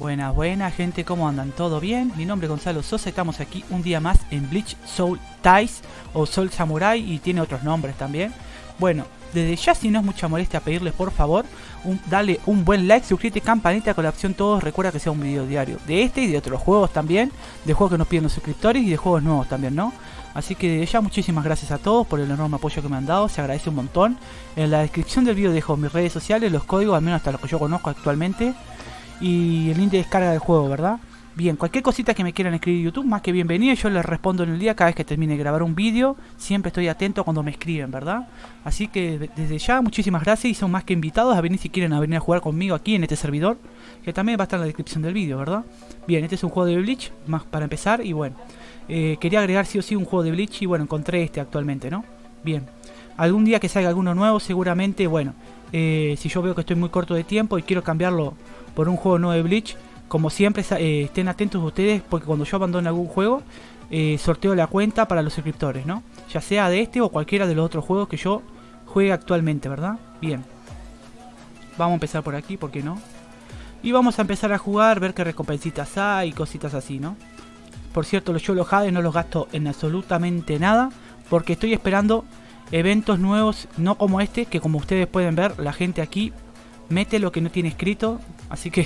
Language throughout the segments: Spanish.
Buenas, buenas gente, ¿cómo andan? ¿Todo bien? Mi nombre es Gonzalo Sosa, estamos aquí un día más en Bleach Soul Ties o Soul Samurai y tiene otros nombres también. Bueno, desde ya si no es mucha molestia pedirles por favor, dale un buen like, suscríbete, campanita con la opción todos, recuerda que sea un video diario de este y de otros juegos también, de juegos que nos piden los suscriptores y de juegos nuevos también, ¿no? Así que desde ya muchísimas gracias a todos por el enorme apoyo que me han dado, se agradece un montón. En la descripción del video dejo mis redes sociales, los códigos, al menos hasta los que yo conozco actualmente. Y el link de descarga del juego, ¿verdad? Bien, cualquier cosita que me quieran escribir en YouTube, más que bienvenido, yo les respondo en el día cada vez que termine de grabar un vídeo. Siempre estoy atento cuando me escriben, ¿verdad? Así que desde ya, muchísimas gracias y son más que invitados a venir si quieren a venir a jugar conmigo aquí en este servidor, que también va a estar en la descripción del vídeo, ¿verdad? Bien, este es un juego de Bleach, más para empezar, y bueno, quería agregar sí o sí un juego de Bleach y bueno, encontré este actualmente, ¿no? Bien, algún día que salga alguno nuevo, seguramente, bueno, si yo veo que estoy muy corto de tiempo y quiero cambiarlo por un juego nuevo de Bleach, como siempre estén atentos ustedes porque cuando yo abandone algún juego sorteo la cuenta para los suscriptores, ¿no? Ya sea de este o cualquiera de los otros juegos que yo juegue actualmente, ¿verdad? Bien, vamos a empezar por aquí, ¿por qué no? Y vamos a empezar a jugar, ver qué recompensitas hay y cositas así, ¿no? Por cierto, yo los jades no los gasto en absolutamente nada porque estoy esperando eventos nuevos, no como este, que como ustedes pueden ver, la gente aquí mete lo que no tiene escrito, así que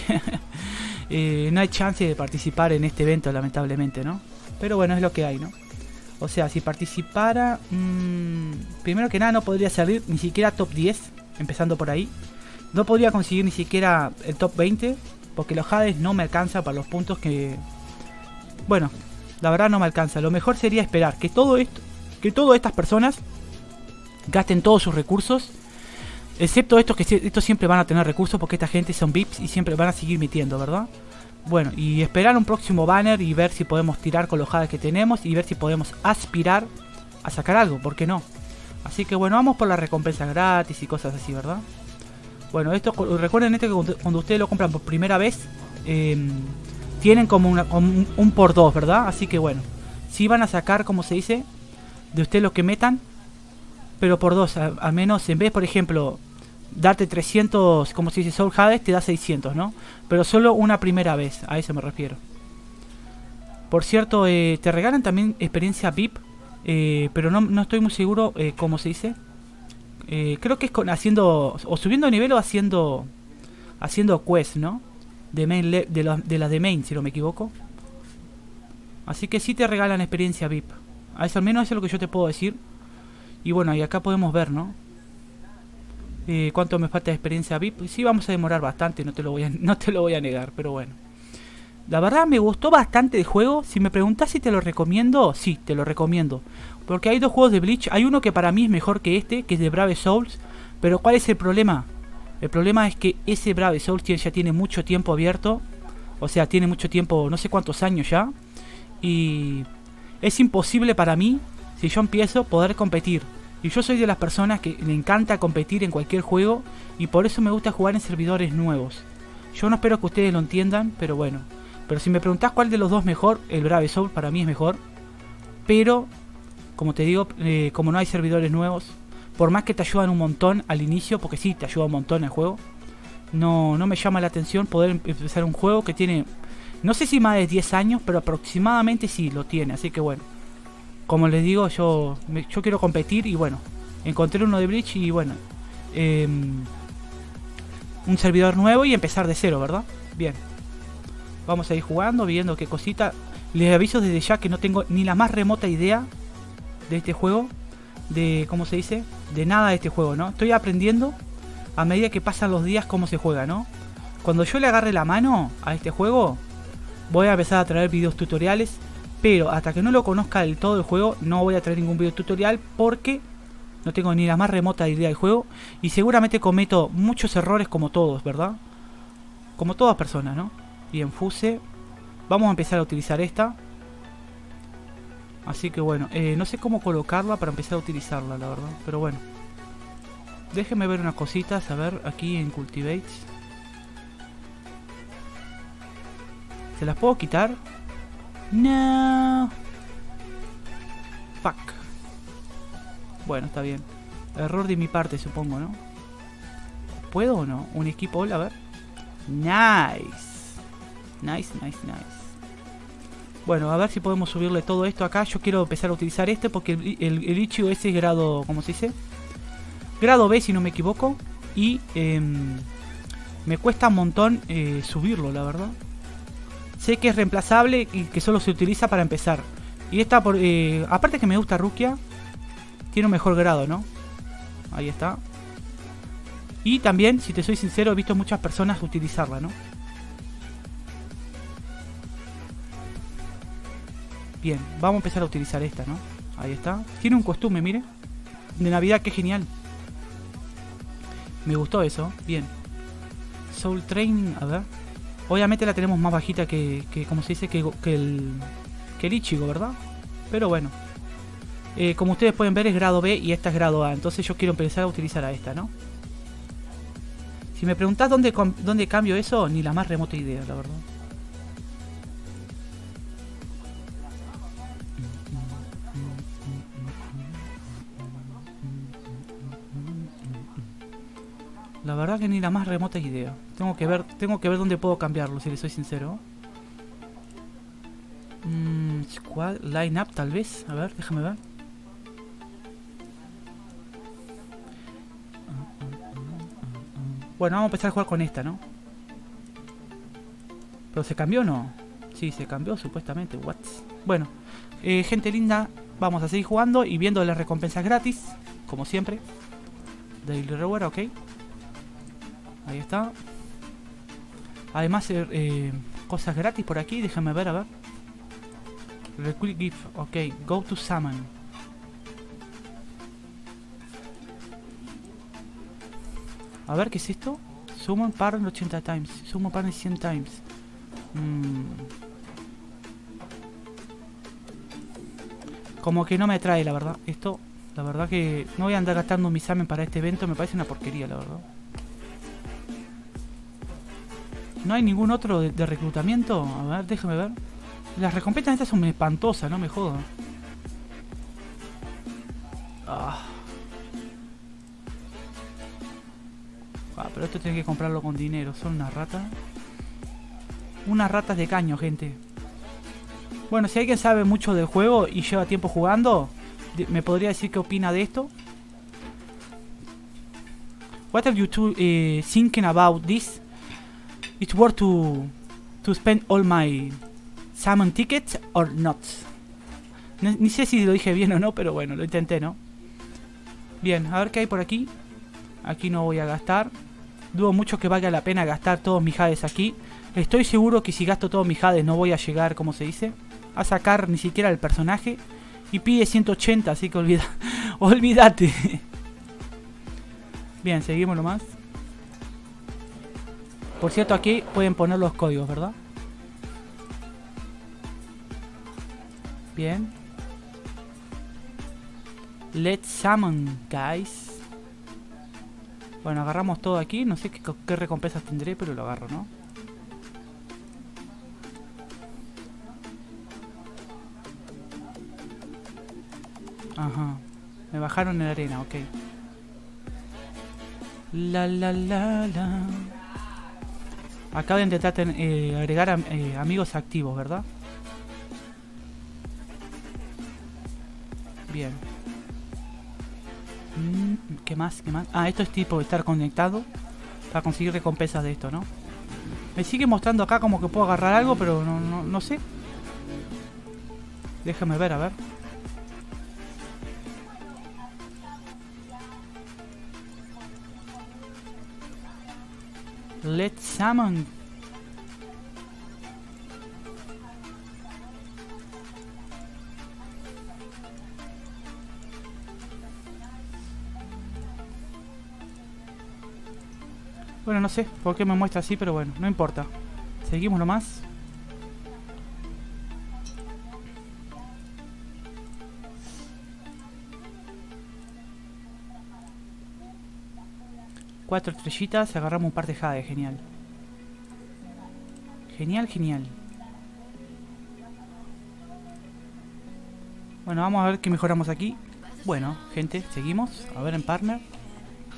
no hay chance de participar en este evento, lamentablemente, ¿no? Pero bueno, es lo que hay, ¿no? O sea, si participara, primero que nada no podría salir ni siquiera top 10, empezando por ahí. No podría conseguir ni siquiera el top 20, porque los Hades no me alcanza para los puntos que... Bueno, la verdad no me alcanza. Lo mejor sería esperar que todo esto, que todas estas personas gasten todos sus recursos, excepto estos que estos siempre van a tener recursos porque esta gente son VIPs y siempre van a seguir metiendo, ¿verdad? Bueno, y esperar un próximo banner y ver si podemos tirar con los Hades que tenemos y ver si podemos aspirar a sacar algo, ¿por qué no? Así que bueno, vamos por la recompensa gratis y cosas así, ¿verdad? Bueno, esto recuerden que cuando ustedes lo compran por primera vez, tienen como un por dos, ¿verdad? Así que bueno, si van a sacar, como se dice, de ustedes lo que metan, pero por dos, al menos en vez, por ejemplo, darte 300, como se dice, Soul Hades, te da 600, ¿no? Pero solo una primera vez, a eso me refiero. Por cierto, te regalan también experiencia VIP, pero no estoy muy seguro cómo se dice. Creo que es haciendo, o subiendo de nivel o haciendo quest, ¿no? De main de las de main, si no me equivoco. Así que sí te regalan experiencia VIP. A eso al menos eso es lo que yo te puedo decir. Y bueno, y acá podemos ver, ¿no? ¿Cuánto me falta de experiencia VIP? Sí, vamos a demorar bastante, no te lo voy a negar, pero bueno. La verdad me gustó bastante el juego. Si me preguntas si te lo recomiendo, sí, te lo recomiendo. Porque hay dos juegos de Bleach. Hay uno que para mí es mejor que este, que es de Brave Souls. Pero ¿cuál es el problema? El problema es que ese Brave Souls ya tiene mucho tiempo abierto. O sea, tiene mucho tiempo, no sé cuántos años ya. Y es imposible para mí, si yo empiezo, poder competir. Y yo soy de las personas que le encanta competir en cualquier juego. Y por eso me gusta jugar en servidores nuevos. Yo no espero que ustedes lo entiendan, pero bueno. Pero si me preguntás cuál de los dos mejor, el Brave Soul para mí es mejor. Pero, como te digo, como no hay servidores nuevos, por más que te ayudan un montón al inicio, porque sí, te ayuda un montón el juego, no me llama la atención poder empezar un juego que tiene, no sé si más de 10 años, pero aproximadamente sí lo tiene. Así que bueno, como les digo, yo quiero competir y bueno, encontré uno de Bleach y bueno, un servidor nuevo y empezar de cero, ¿verdad? Bien. Vamos a ir jugando, viendo qué cosita. Les aviso desde ya que no tengo ni la más remota idea de este juego. De, ¿cómo se dice? De nada de este juego, ¿no? Estoy aprendiendo a medida que pasan los días cómo se juega, ¿no? Cuando yo le agarre la mano a este juego, voy a empezar a traer videos tutoriales. Pero hasta que no lo conozca del todo el juego, no voy a traer ningún video tutorial porque no tengo ni la más remota idea del juego. Y seguramente cometo muchos errores como todos, ¿verdad? Como todas personas, ¿no? Bien, Fuse. Vamos a empezar a utilizar esta. Así que bueno, no sé cómo colocarla para empezar a utilizarla, la verdad. Pero bueno, déjenme ver unas cositas. A ver, aquí en Cultivates. ¿Se las puedo quitar? No. Fuck. Bueno, está bien. Error de mi parte, supongo, ¿no? ¿Puedo o no? Un equipo, a ver. Nice. Nice, nice, nice. Bueno, a ver si podemos subirle todo esto acá. Yo quiero empezar a utilizar este porque el Ichigo ese es grado, ¿cómo se dice? Grado B si no me equivoco. Y me cuesta un montón subirlo, la verdad. Sé que es reemplazable y que solo se utiliza para empezar. Y esta, aparte que me gusta Rukia, tiene un mejor grado, ¿no? Ahí está. Y también, si te soy sincero, he visto muchas personas utilizarla, ¿no? Bien, vamos a empezar a utilizar esta, ¿no? Ahí está. Tiene un costume, mire. De Navidad, qué genial. Me gustó eso. Bien. Soul Training, a ver. Obviamente la tenemos más bajita que como se dice, que el Ichigo, ¿verdad? Pero bueno. Como ustedes pueden ver es grado B y esta es grado A. Entonces yo quiero empezar a utilizar a esta, ¿no? Si me preguntás dónde cambio eso, ni la más remota idea, la verdad. La verdad que ni la más remota idea. Tengo que ver dónde puedo cambiarlo, si les soy sincero. Squad, line up tal vez. A ver, déjame ver. Bueno, vamos a empezar a jugar con esta, ¿no? ¿Pero se cambió o no? Sí, se cambió supuestamente. What? Bueno, gente linda, vamos a seguir jugando y viendo las recompensas gratis, como siempre. Daily Reward, ok. Ahí está. Además, cosas gratis por aquí. Déjame ver, a ver. Recruit gift, ok. Go to summon. A ver, ¿qué es esto? Summon partner 80 times. Summon partner 100 times. Como que no me atrae, la verdad. Esto, la verdad que no voy a andar gastando mi summon para este evento. Me parece una porquería, la verdad. ¿No hay ningún otro de reclutamiento? A ver, déjame ver. Las recompensas estas son espantosas, no me jodan. Pero esto tiene que comprarlo con dinero. Son unas ratas. Unas ratas de caño, gente. Bueno, si alguien sabe mucho del juego y lleva tiempo jugando, ¿me podría decir qué opina de esto? What are you thinking about this? It's worth to spend all my summon tickets or not. Ni sé si lo dije bien o no, pero bueno, lo intenté, ¿no? Bien, a ver qué hay por aquí. Aquí no voy a gastar. Dudo mucho que valga la pena gastar todos mis jades aquí. Estoy seguro que si gasto todos mis jades no voy a llegar, ¿cómo se dice? A sacar ni siquiera el personaje. Y pide 180, así que olvídate. Bien, seguimos nomás. Por cierto, aquí pueden poner los códigos, ¿verdad? Bien. Let's summon, guys. Bueno, agarramos todo aquí. No sé qué recompensas tendré, pero lo agarro, ¿no? Ajá. Me bajaron en la arena, ok. La. Acá de intentar agregar amigos activos, ¿verdad? Bien. ¿Qué más? ¿Qué más? Ah, esto es tipo estar conectado para conseguir recompensas de esto, ¿no? Me sigue mostrando acá como que puedo agarrar algo, pero no sé. Déjame ver, a ver. Let's summon. Bueno, no sé por qué me muestra así, pero bueno, no importa. Seguimos nomás. Cuatro estrellitas, agarramos un par de jade, genial. Genial. Bueno, vamos a ver qué mejoramos aquí. Bueno, gente, seguimos. A ver en partner.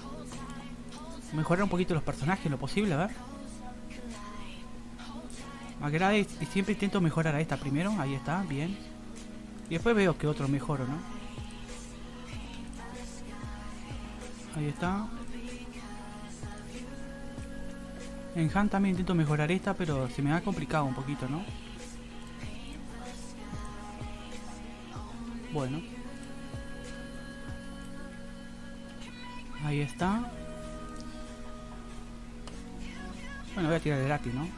Mejorar un poquito los personajes, lo posible, a ver. Agrade y siempre intento mejorar a esta primero. Ahí está, bien. Y después veo que otro mejoro, ¿no? Ahí está. En Han también intento mejorar esta, pero se me ha complicado un poquito, ¿no? Bueno. Ahí está. Bueno, voy a tirar gratis, ¿no?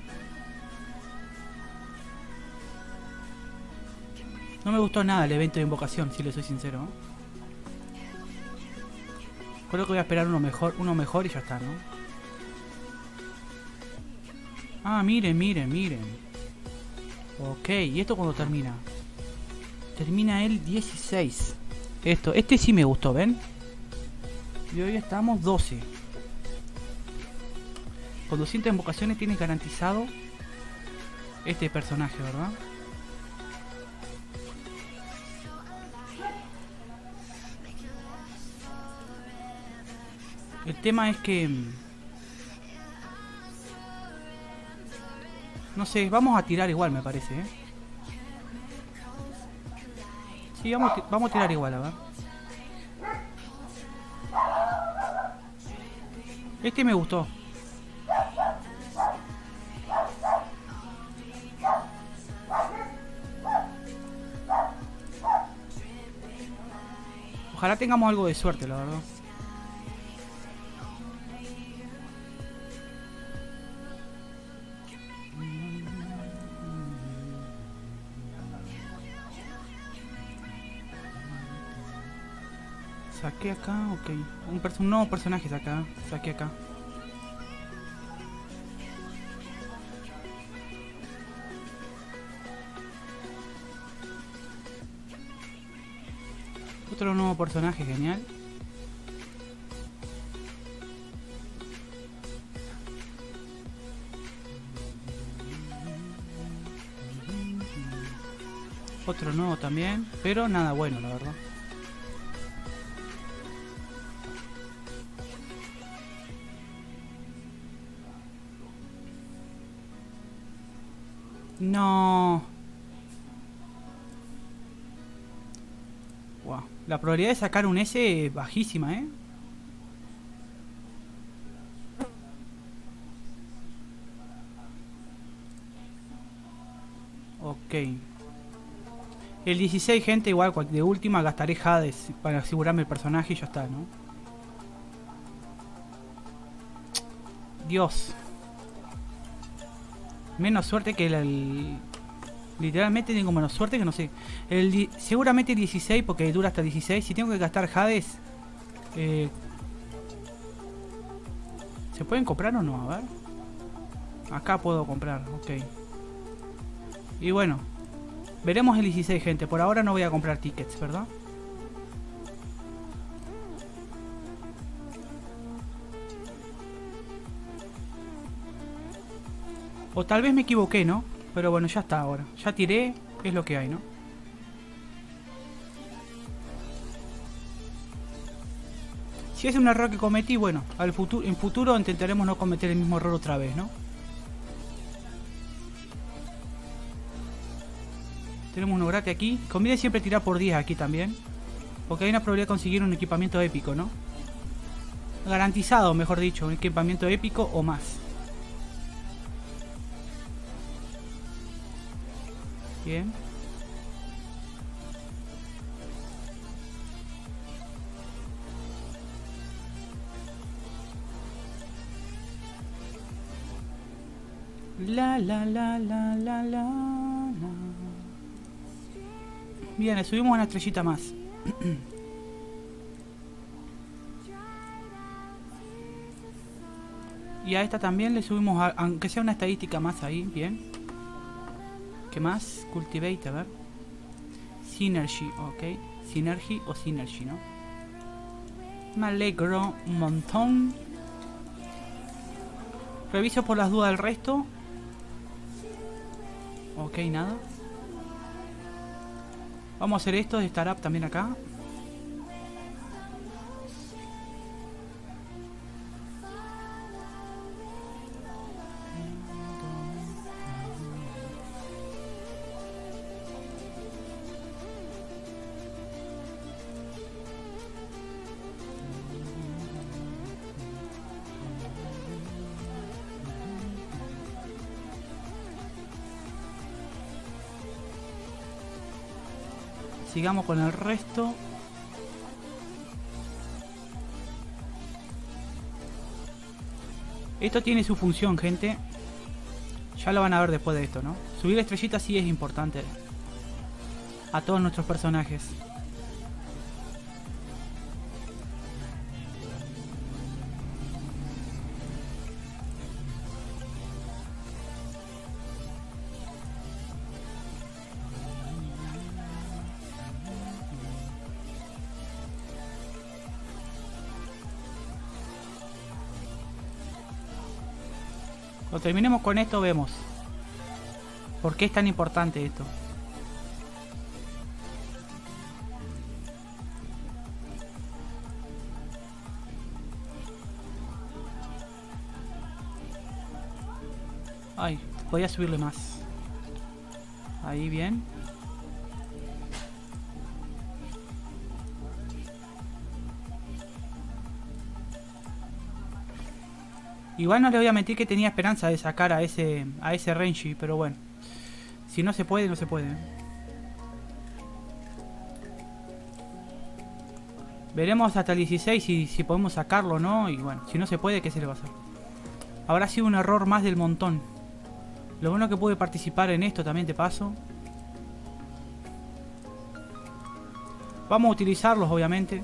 No me gustó nada el evento de invocación, si le soy sincero, ¿no? Creo que voy a esperar uno mejor y ya está, ¿no? Ah, miren, miren, miren. Ok, ¿y esto cuándo termina? Termina el 16. Este sí me gustó, ¿ven? Y hoy estamos 12. Con 200 invocaciones tienes garantizado este personaje, ¿verdad? El tema es que... no sé, vamos a tirar igual, me parece, ¿eh? Sí, vamos a tirar igual, a ver. Este me gustó. Ojalá tengamos algo de suerte, la verdad. Saqué acá, ok. Un nuevo personaje saqué acá. Otro nuevo personaje, genial. Otro nuevo también, pero nada bueno, la verdad. No. Wow. La probabilidad de sacar un S es bajísima, ¿eh? Ok. El 16, gente, igual de última gastaré Hades para asegurarme el personaje y ya está, ¿no? Dios. Menos suerte que literalmente tengo menos suerte que no sé. Seguramente 16 porque dura hasta 16. Si tengo que gastar Hades... ¿se pueden comprar o no? A ver. Acá puedo comprar, ok. Y bueno. Veremos el 16, gente. Por ahora no voy a comprar tickets, ¿verdad? O tal vez me equivoqué, ¿no? Pero bueno, ya está ahora. Ya tiré, es lo que hay, ¿no? Si es un error que cometí, bueno, en futuro intentaremos no cometer el mismo error otra vez, ¿no? Tenemos uno gratis aquí. Conviene siempre tirar por 10 aquí también. Porque hay una probabilidad de conseguir un equipamiento épico, ¿no? Garantizado, mejor dicho, un equipamiento épico o más. Bien. La la la la la la. Bien, le subimos una estrellita más. Y a esta también le subimos, aunque sea una estadística más ahí, bien. ¿Qué más? Cultivate, a ver. Synergy, ok. Synergy o Synergy, ¿no? Me alegro un montón. Reviso por las dudas el resto. Ok, nada. Vamos a hacer esto de startup también acá. Sigamos con el resto. Esto tiene su función, gente. Ya lo van a ver después de esto, ¿no? Subir estrellitas sí es importante a todos nuestros personajes. Cuando terminemos con esto vemos por qué es tan importante esto. Ay, podía subirle más. Ahí, bien. Igual no le voy a mentir que tenía esperanza de sacar a ese Renji, pero bueno. Si no se puede, no se puede. Veremos hasta el 16 si podemos sacarlo o no. Y bueno, si no se puede, ¿qué se le va a hacer? Habrá sido un error más del montón. Lo bueno que pude participar en esto también, te paso. Vamos a utilizarlos, obviamente.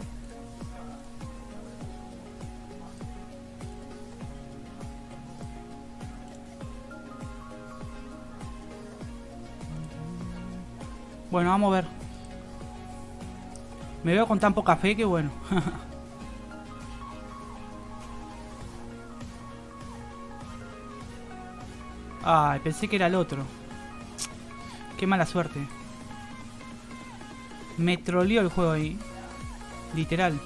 Bueno, vamos a ver. Me veo con tan poca fe que bueno. Ay, pensé que era el otro. Qué mala suerte. Me troleó el juego ahí. Literal.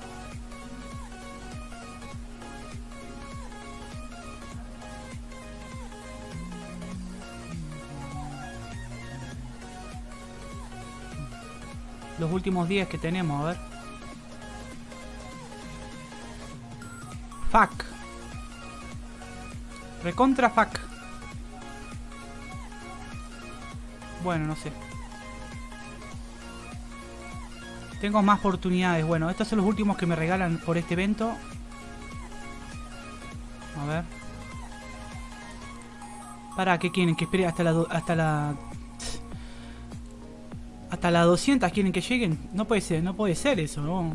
Los últimos días que tenemos, a ver. Fuck. Recontra fuck. Bueno, no sé. Tengo más oportunidades. Bueno, estos son los últimos que me regalan por este evento. A ver. ¿Para qué quieren? Que espere hasta la 200 quieren que lleguen. No puede ser eso, ¿no?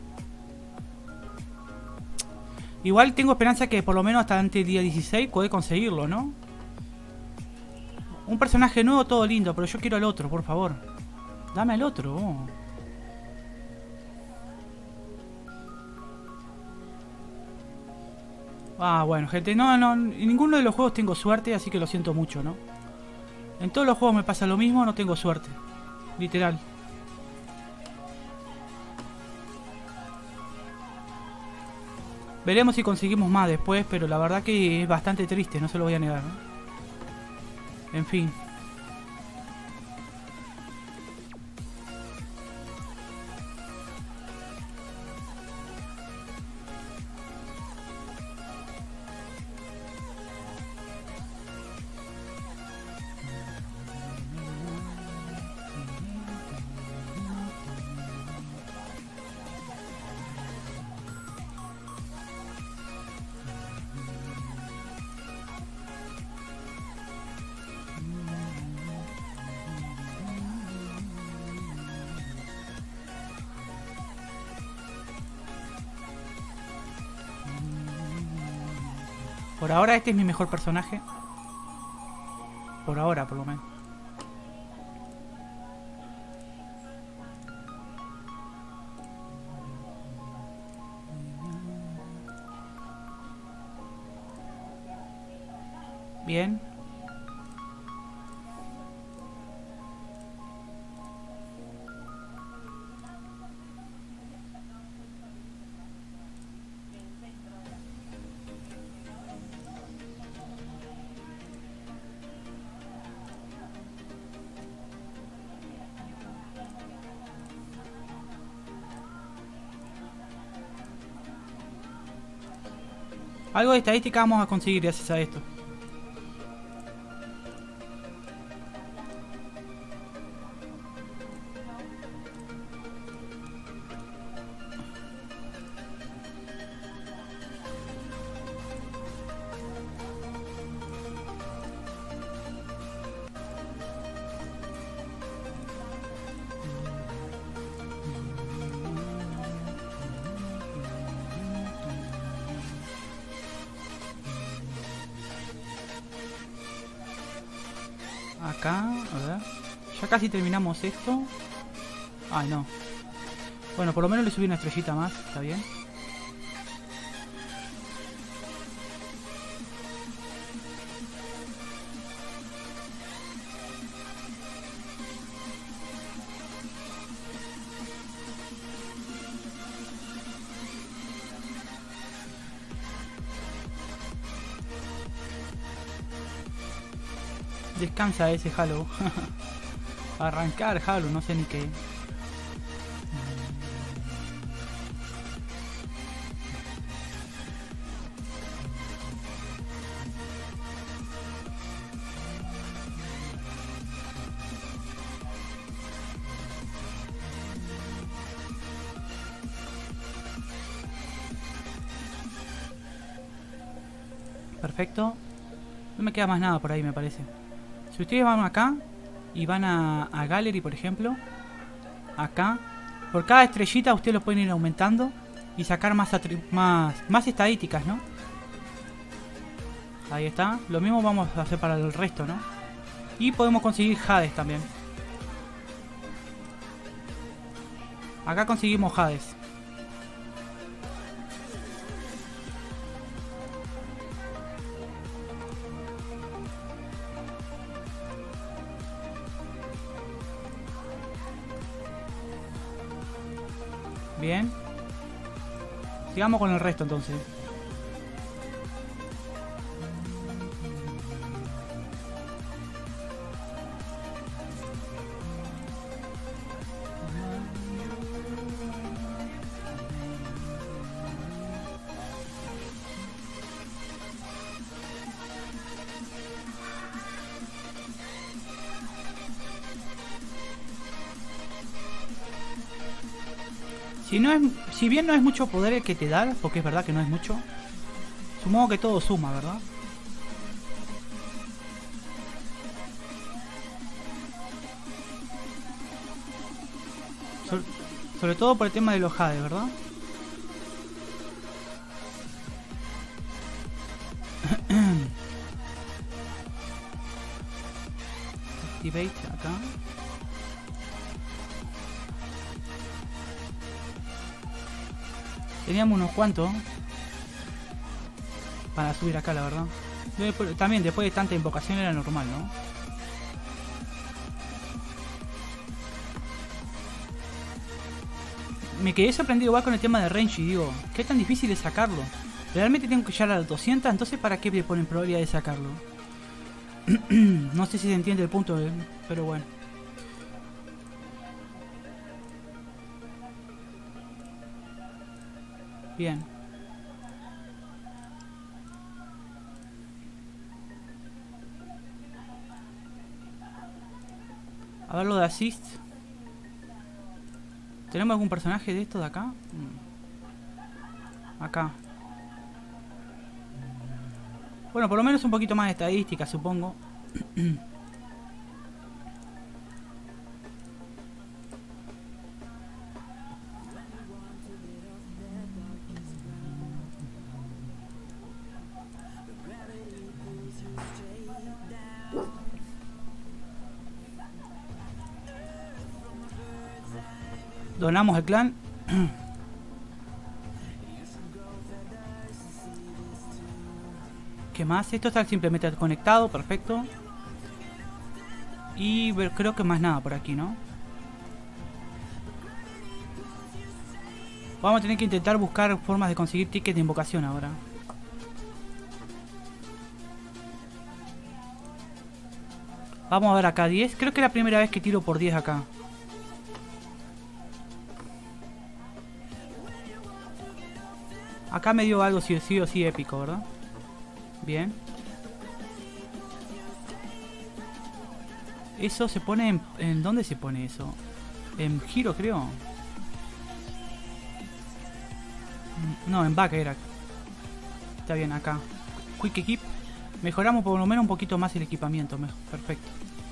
Igual tengo esperanza que por lo menos hasta antes del día 16 puede conseguirlo, ¿no? Un personaje nuevo, todo lindo, pero yo quiero al otro, por favor. Dame al otro. Ah, bueno, gente, no, en ninguno de los juegos tengo suerte, así que lo siento mucho, ¿no? En todos los juegos me pasa lo mismo, no tengo suerte. Literal. Veremos si conseguimos más después, pero la verdad que es bastante triste, no se lo voy a negar, ¿no? En fin. Por ahora este es mi mejor personaje. Por ahora, por lo menos. Bien. Algo de estadística vamos a conseguir gracias a esto. Acá, a ver. Ya casi terminamos esto. Ay, no. Bueno, por lo menos le subí una estrellita más, está bien. Descansa ese Halo. Arrancar Halo, no sé ni qué. Perfecto. No me queda más nada por ahí, me parece. Si ustedes van acá y van a Gallery, por ejemplo, acá, por cada estrellita ustedes lo pueden ir aumentando y sacar más estadísticas, ¿no? Ahí está. Lo mismo vamos a hacer para el resto, ¿no? Y podemos conseguir Hades también. Acá conseguimos Hades. Bien. Sigamos con el resto entonces. Si bien no es mucho poder el que te da, porque es verdad que no es mucho, supongo que todo suma, ¿verdad? Sobre todo por el tema de los Hades, ¿verdad? Activate acá. Teníamos unos cuantos para subir acá, la verdad. También después de tanta invocación era normal, ¿no? Me quedé sorprendido igual con el tema de range y digo, ¿qué tan difícil es sacarlo? Realmente tengo que llegar a las 200, entonces ¿para qué me ponen probabilidad de sacarlo? No sé si se entiende el punto, pero bueno. Bien. A ver lo de assist. ¿Tenemos algún personaje de esto de acá? Acá. Bueno, por lo menos un poquito más de estadística, supongo. Donamos el clan. ¿Qué más? Esto está simplemente conectado, perfecto. Y creo que más nada por aquí, ¿no? Vamos a tener que intentar buscar formas de conseguir tickets de invocación ahora. Vamos a ver acá 10. Creo que es la primera vez que tiro por 10 acá. Acá me dio algo sí o sí épico, ¿verdad? Bien. Eso se pone ¿en dónde se pone eso? En giro, creo. No, en back era. Está bien, acá. Quick Equip. Mejoramos por lo menos un poquito más el equipamiento. Perfecto.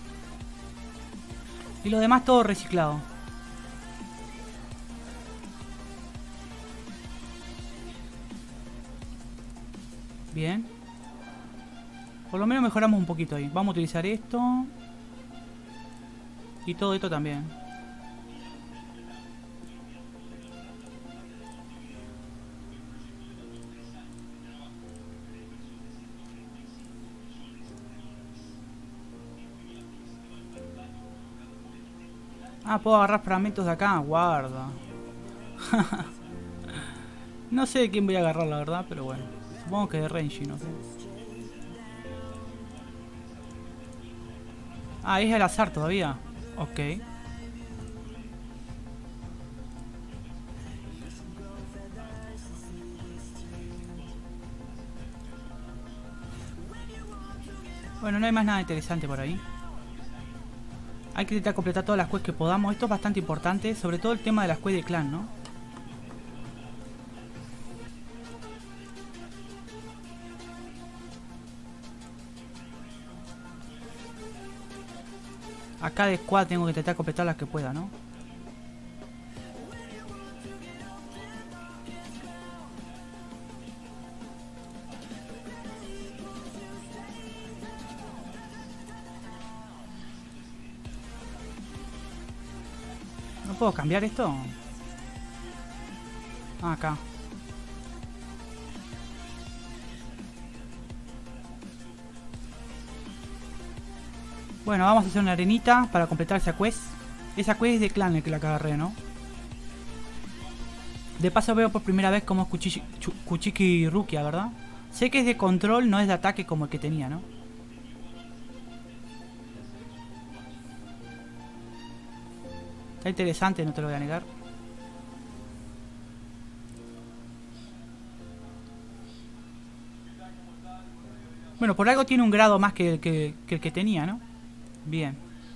Y lo demás todo reciclado. Bien. Por lo menos mejoramos un poquito ahí. Vamos a utilizar esto. Y todo esto también. Ah, puedo agarrar fragmentos de acá. Guarda. No sé de quién voy a agarrar, la verdad, pero bueno. Supongo que de Renji, no sé. Ah, es al azar todavía. Ok. Bueno, no hay más nada interesante por ahí. Hay que intentar completar todas las quests que podamos. Esto es bastante importante, sobre todo el tema de las quests de clan, ¿no? Acá de squad tengo que intentar completar las que pueda, ¿no? ¿No puedo cambiar esto? Ah, acá. Bueno, vamos a hacer una arenita para completar esa quest. Esa quest es de clan el que la agarré, ¿no? De paso veo por primera vez cómo es Kuchiki Rukia, ¿verdad? Sé que es de control, no es de ataque como el que tenía, ¿no? Está interesante, no te lo voy a negar. Bueno, por algo tiene un grado más que el que tenía, ¿no? Bien.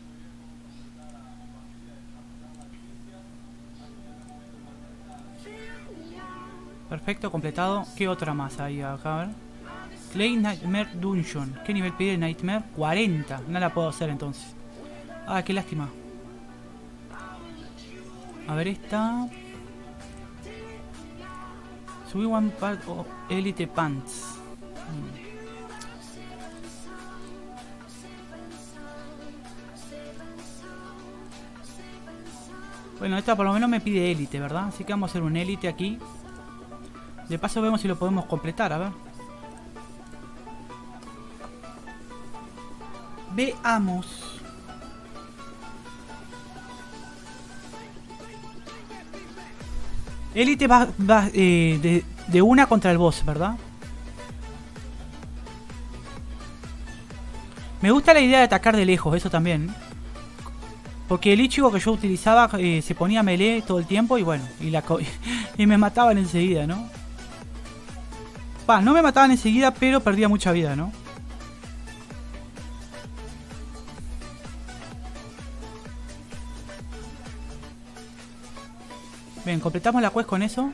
Perfecto, completado. ¿Qué otra más hay acá? A ver. Clay Nightmare Dungeon. ¿Qué nivel pide Nightmare? 40. No la puedo hacer entonces. Ah, qué lástima. A ver esta. Subí one part of Elite Pants. Bueno, esta por lo menos me pide élite, ¿verdad? Así que vamos a hacer un élite aquí. De paso vemos si lo podemos completar, a ver. Veamos. Élite va de una contra el boss, ¿verdad? Me gusta la idea de atacar de lejos, eso también. Porque el Ichigo que yo utilizaba se ponía melee todo el tiempo y bueno, y me mataban enseguida, ¿no? No me mataban enseguida, pero perdía mucha vida, ¿no? Bien, completamos la quest con eso.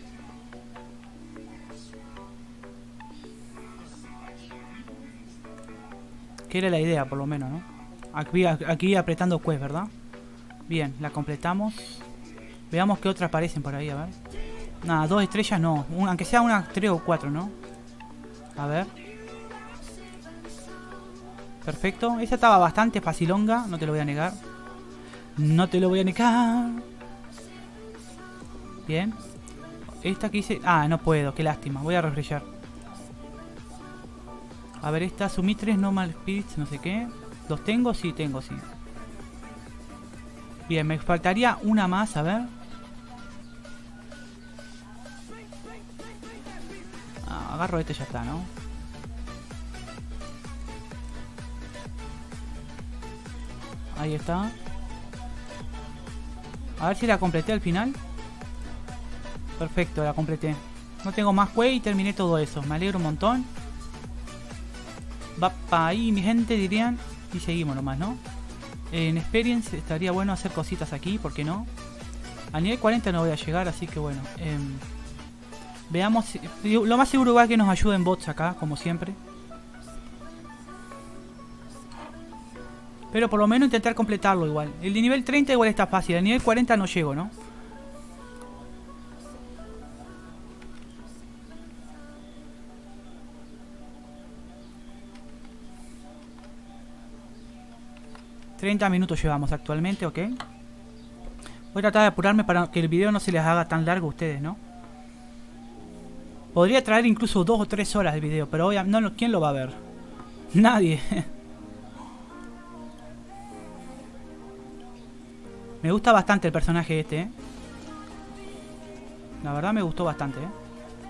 Que era la idea, por lo menos, ¿no? Aquí apretando quest, ¿verdad? Bien, la completamos. Veamos qué otras aparecen por ahí, a ver. Nada, 2 estrellas no. Aunque sea unas 3 o 4, ¿no? A ver. Perfecto. Esa estaba bastante facilonga, no te lo voy a negar. No te lo voy a negar. Bien. Esta que hice... Ah, no puedo, qué lástima. Voy a refrescar. A ver, esta Sumitres Normal Spirits, no sé qué. ¿Los tengo? Sí, tengo, sí. Bien, me faltaría una más, a ver. Agarro este y ya está, ¿no? Ahí está. A ver si la completé al final. Perfecto, la completé. No tengo más juego y terminé todo eso. Me alegro un montón. Va para ahí, mi gente, dirían. Y seguimos nomás, ¿no? En Experience estaría bueno hacer cositas aquí, ¿por qué no? A nivel 40 no voy a llegar, así que bueno. Veamos. Lo más seguro igual que nos ayuden bots acá, como siempre. Pero por lo menos intentar completarlo igual. El de nivel 30 igual está fácil. Al nivel 40 no llego, ¿no? 30 minutos llevamos actualmente, ok. Voy a tratar de apurarme para que el video no se les haga tan largo a ustedes, ¿no? Podría traer incluso 2 o 3 horas de video, pero obviamente no, ¿quién lo va a ver? Nadie. Me gusta bastante el personaje este, ¿eh? La verdad me gustó bastante, ¿eh?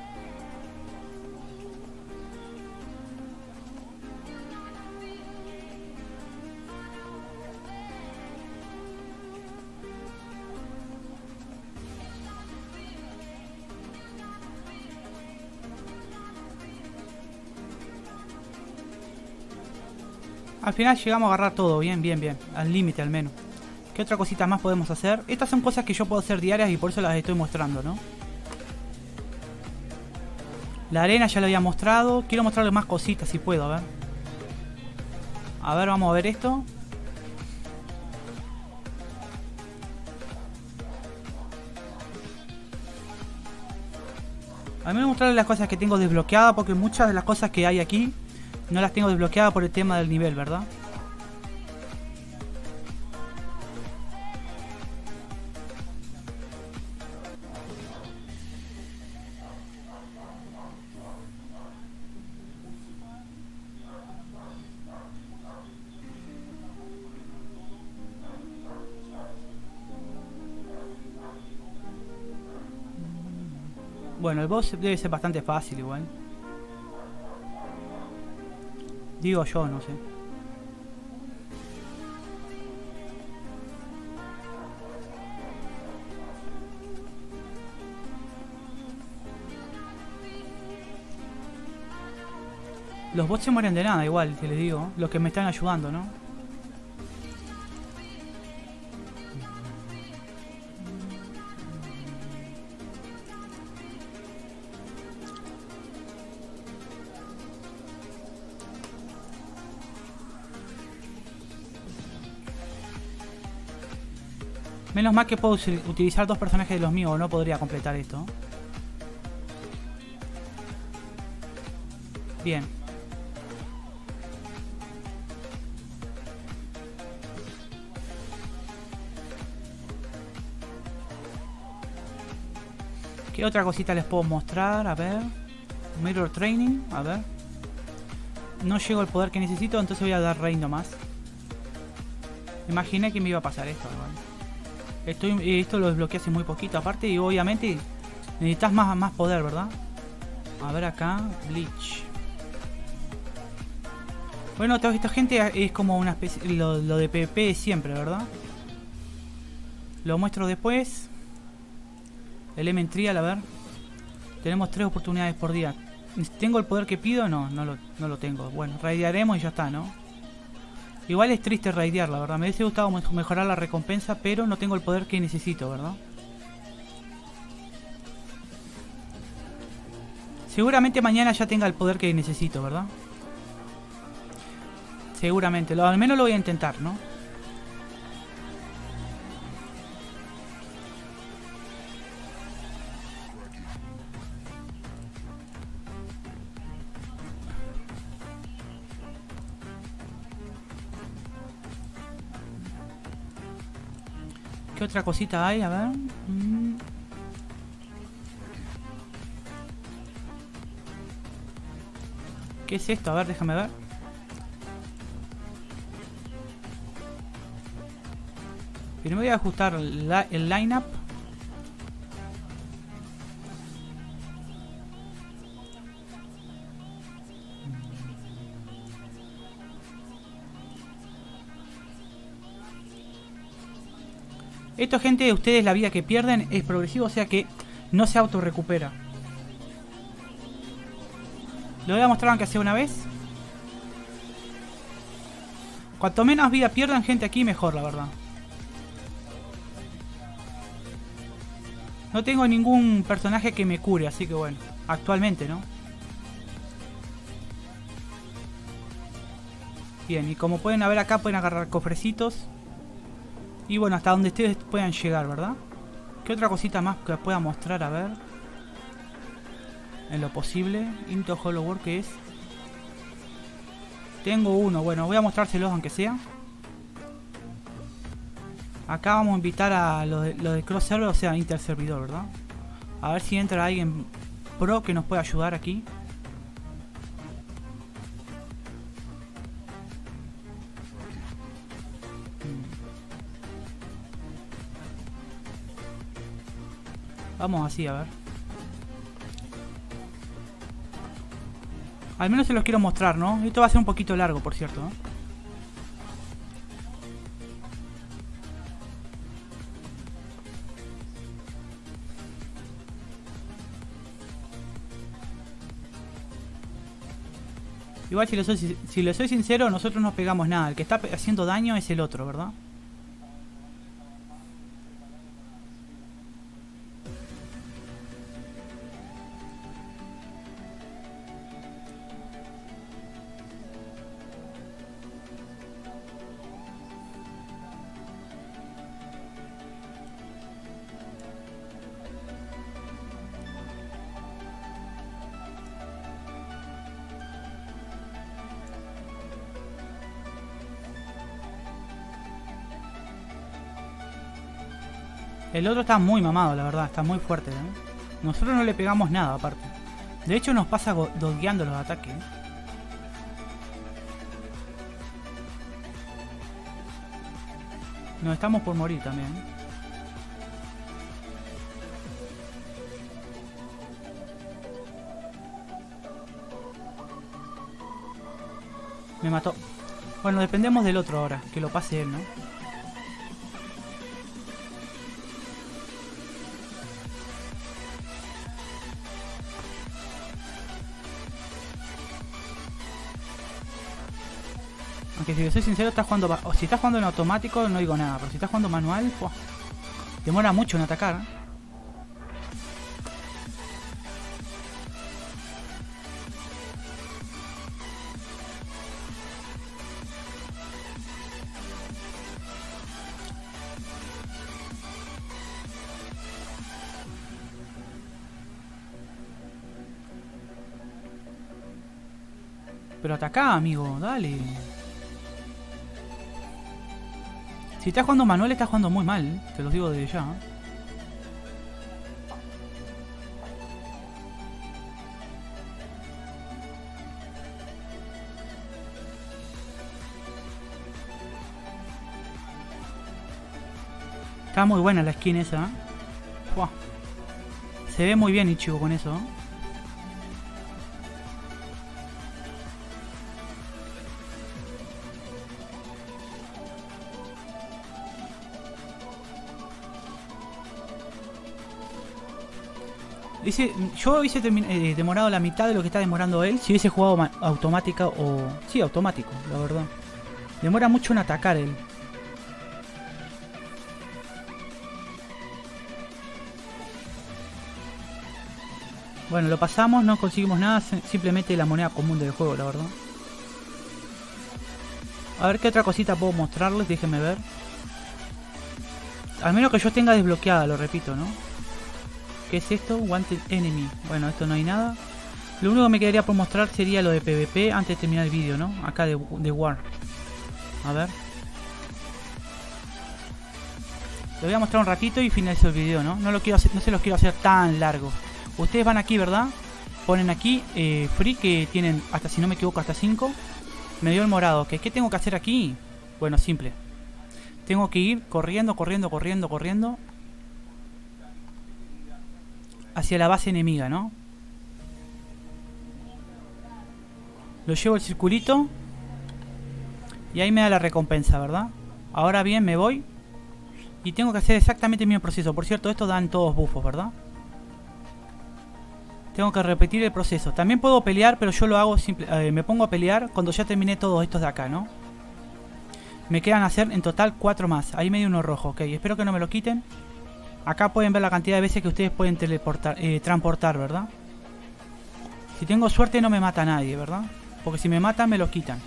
Al final llegamos a agarrar todo, bien, bien, bien. Al límite al menos. ¿Qué otra cosita más podemos hacer? Estas son cosas que yo puedo hacer diarias y por eso las estoy mostrando, ¿no? La arena ya la había mostrado. Quiero mostrarle más cositas si puedo, a ver. A ver, vamos a ver esto. A mí me voy a mostrarles las cosas que tengo desbloqueadas porque muchas de las cosas que hay aquí no las tengo desbloqueadas por el tema del nivel, ¿verdad? Bueno, el boss debe ser bastante fácil igual. Digo yo, no sé. Los bots se mueren de nada igual, te les digo. Los que me están ayudando, ¿no? Menos mal que puedo utilizar 2 personajes de los míos o no podría completar esto. Bien. ¿Qué otra cosita les puedo mostrar? A ver. Mirror Training. A ver. No llego al poder que necesito, entonces voy a dar rey nomás. Imaginé que me iba a pasar esto. Esto lo desbloqueé hace muy poquito aparte y obviamente necesitas más poder, ¿verdad? A ver acá. Bleach. Bueno, toda esta gente es como una especie... Lo de PvP siempre, ¿verdad? Lo muestro después. Element Trial, a ver. Tenemos 3 oportunidades por día. ¿Tengo el poder que pido? No lo tengo. Bueno, raidearemos y ya está, ¿no? Igual es triste raidear, la verdad. Me hubiese gustado mejorar la recompensa, pero no tengo el poder que necesito, ¿verdad? Seguramente mañana ya tenga el poder que necesito, ¿verdad? Seguramente. Al menos lo voy a intentar, ¿no? ¿Qué otra cosita hay? A ver. ¿Qué es esto? A ver, déjame ver. Primero voy a ajustar el lineup. Esto, gente, ustedes la vida que pierden es progresivo, o sea que no se auto recupera. Lo voy a mostrar aunque sea una vez. Cuanto menos vida pierdan, gente, aquí mejor, la verdad. No tengo ningún personaje que me cure, así que bueno, actualmente, ¿no? Bien, y como pueden ver acá, pueden agarrar cofrecitos. Y bueno, hasta donde ustedes puedan llegar, ¿verdad? ¿Qué otra cosita más que pueda mostrar? A ver. En lo posible. Into Hollow World, ¿qué es? Tengo uno, bueno, voy a mostrárselos aunque sea. Acá vamos a invitar a los de cross server, o sea, interservidor, ¿verdad? A ver si entra alguien pro que nos pueda ayudar aquí. Vamos así, a ver. Al menos se los quiero mostrar, ¿no? Esto va a ser un poquito largo, por cierto, ¿no? Igual si le soy sincero, nosotros no pegamos nada. El que está haciendo daño es el otro, ¿verdad? El otro está muy mamado, la verdad, está muy fuerte, ¿eh? Nosotros no le pegamos nada, aparte. De hecho, nos pasa dodgueando los ataques, ¿eh? Nos estamos por morir también, ¿eh? Me mató. Bueno, dependemos del otro ahora, que lo pase él, ¿no? Aunque si soy sincero, estás jugando, si estás jugando en automático no digo nada, pero si estás jugando manual, ¡pua! Demora mucho en atacar, ¿eh? Pero atacá, amigo, dale. Si estás jugando manual, estás jugando muy mal, te lo digo desde ya. Está muy buena la skin esa, ¿eh? Uah. Se ve muy bien Ichigo con eso, ¿eh? Yo hubiese demorado la mitad de lo que está demorando él si hubiese jugado automática o... Sí, automático, la verdad. Demora mucho en atacar él. Bueno, lo pasamos, no conseguimos nada, simplemente la moneda común del juego, la verdad. A ver qué otra cosita puedo mostrarles, déjenme ver. Al menos que yo tenga desbloqueada, lo repito, ¿no? ¿Qué es esto? Wanted Enemy. Bueno, esto no hay nada. Lo único que me quedaría por mostrar sería lo de PvP antes de terminar el vídeo, ¿no? Acá de War. A ver. Lo voy a mostrar un ratito y finalizo el vídeo, ¿no? No se los quiero hacer tan largo. Ustedes van aquí, ¿verdad? Ponen aquí free, que tienen hasta, si no me equivoco, hasta 5. Me dio el morado. ¿Qué tengo que hacer aquí? Bueno, simple. Tengo que ir corriendo hacia la base enemiga, ¿no? Lo llevo el circulito y ahí me da la recompensa, ¿verdad? Ahora bien, me voy y tengo que hacer exactamente el mismo proceso. Por cierto, estos dan todos buffos, ¿verdad? Tengo que repetir el proceso. También puedo pelear, pero yo lo hago me pongo a pelear cuando ya terminé todos estos de acá, ¿no? Me quedan hacer en total 4 más. Ahí me dio uno rojo, ok. Espero que no me lo quiten. Acá pueden ver la cantidad de veces que ustedes pueden transportar, ¿verdad? Si tengo suerte no me mata nadie, ¿verdad? Porque si me matan me lo quitan.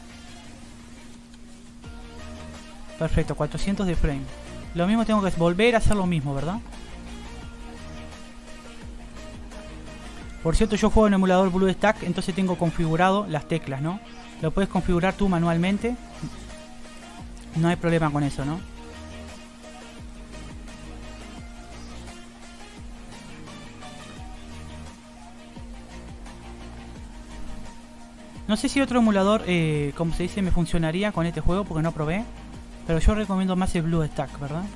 Perfecto, 400 de frame. Lo mismo tengo que volver a hacer lo mismo, ¿verdad? Por cierto, yo juego en emulador BlueStack, entonces tengo configurado las teclas, ¿no? Lo puedes configurar tú manualmente. No hay problema con eso, ¿no? No sé si otro emulador, como se dice, me funcionaría con este juego porque no probé. Pero yo recomiendo más el BlueStack, ¿verdad?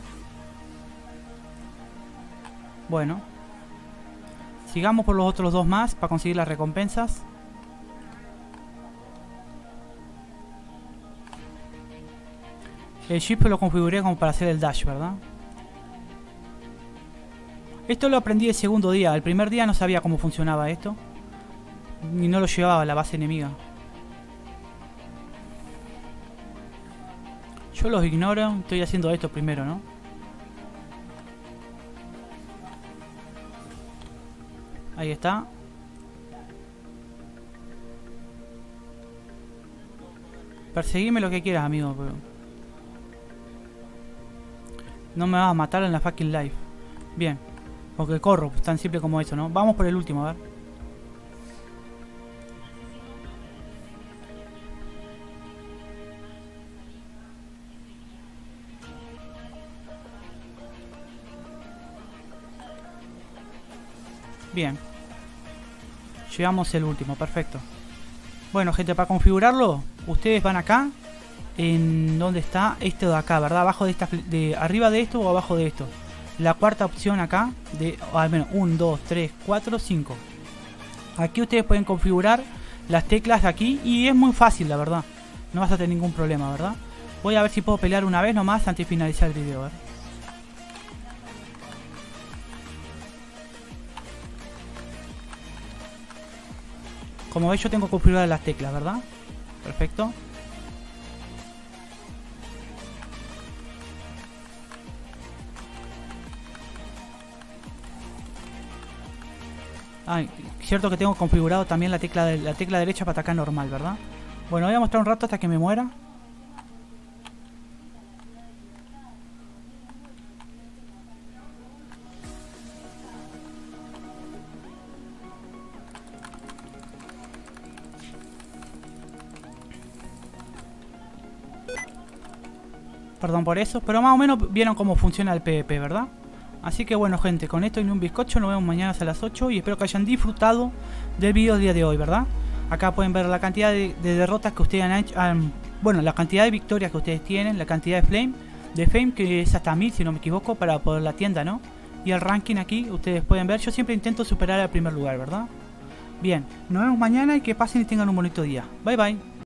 Bueno. Sigamos por los otros dos más para conseguir las recompensas. El chip lo configuré como para hacer el dash, ¿verdad? Esto lo aprendí el segundo día. El primer día no sabía cómo funcionaba esto. Y no lo llevaba a la base enemiga. Yo los ignoro. Estoy haciendo esto primero, ¿no? Ahí está. Perseguime lo que quieras, amigo, pero no me vas a matar en la fucking life. Bien. Porque corro, tan simple como eso, ¿no? Vamos por el último, a ver. Bien. Llegamos el último, perfecto. Bueno, gente, para configurarlo, ustedes van acá. En donde está esto de acá, ¿verdad? Abajo de esta, arriba de esto o abajo de esto. La cuarta opción acá, de al menos 1, 2, 3, 4, 5. Aquí ustedes pueden configurar las teclas de aquí y es muy fácil, la verdad. No vas a tener ningún problema, ¿verdad? Voy a ver si puedo pelear una vez nomás antes de finalizar el video, a ver. Como ves, yo tengo configuradas las teclas, ¿verdad? Perfecto. Ah, cierto que tengo configurado también la tecla derecha para atacar normal, ¿verdad? Bueno, voy a mostrar un rato hasta que me muera. Perdón por eso, pero más o menos vieron cómo funciona el PvP, ¿verdad? Así que bueno, gente, con esto y un bizcocho nos vemos mañana a las 8 y espero que hayan disfrutado del video del día de hoy, ¿verdad? Acá pueden ver la cantidad de derrotas que ustedes han hecho, bueno, la cantidad de victorias que ustedes tienen, la cantidad de fame que es hasta 1000 si no me equivoco para poder la tienda, ¿no? Y el ranking aquí ustedes pueden ver, yo siempre intento superar al primer lugar, ¿verdad? Bien, nos vemos mañana y que pasen y tengan un bonito día. Bye bye.